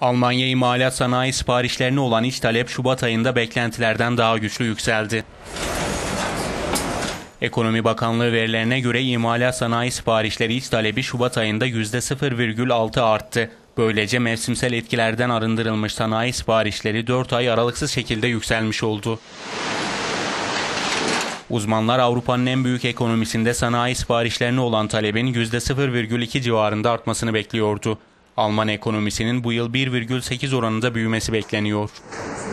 Almanya imalat sanayi siparişlerine olan iç talep Şubat ayında beklentilerden daha güçlü yükseldi. Ekonomi Bakanlığı verilerine göre imalat sanayi siparişleri iç talebi Şubat ayında %0,6 arttı. Böylece mevsimsel etkilerden arındırılmış sanayi siparişleri 4 ay aralıksız şekilde yükselmiş oldu. Uzmanlar Avrupa'nın en büyük ekonomisinde sanayi siparişlerine olan talebin %0,2 civarında artmasını bekliyordu. Alman ekonomisinin bu yıl 1,8 oranında büyümesi bekleniyor.